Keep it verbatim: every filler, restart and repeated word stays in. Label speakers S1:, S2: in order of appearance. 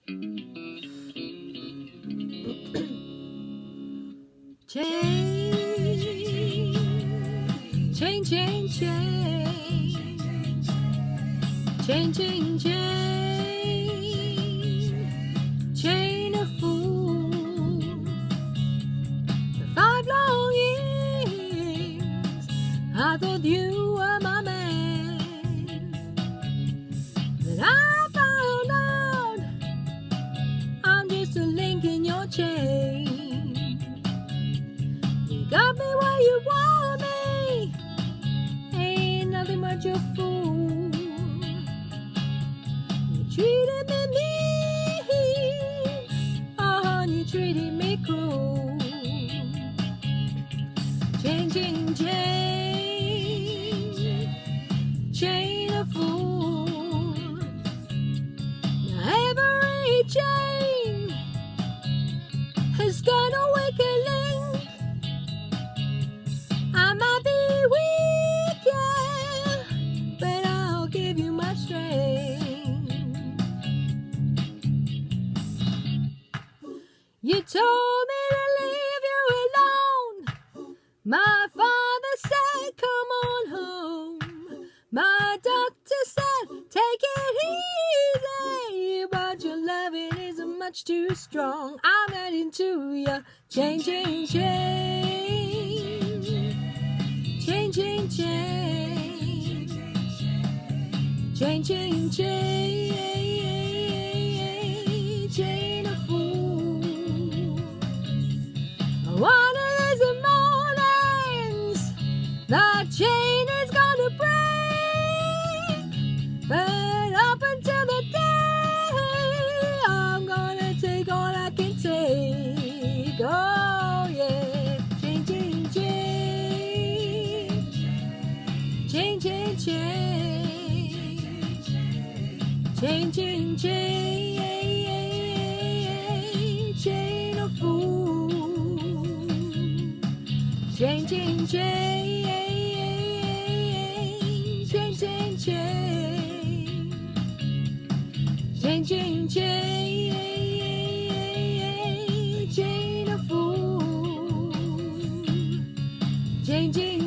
S1: Change, change, change, change, change, change, chain of fools. For five long years, I thought you were my man. But I found out I'm just a link in your chain. You got me where you want me, ain't nothing but your fool. You treated me mean, oh, you treated me cruel. Changing change, chain of fools. Now every chain has got a weaker link. I might be weak, yeah, but I'll give you my strength. You told me to leave you alone. My father said, come on home. My doctor said, take it easy, but your loving isn't much too strong. I'm heading to you, changing change, changing change, changing change, chain of fools. One of these mornings, the chain is gonna break, but up until the day, I'm gonna take all I can take. Oh yeah, changing change, changing change, changing change, chain of fools. Changing change, changing change, changing change, chain of fools. Changing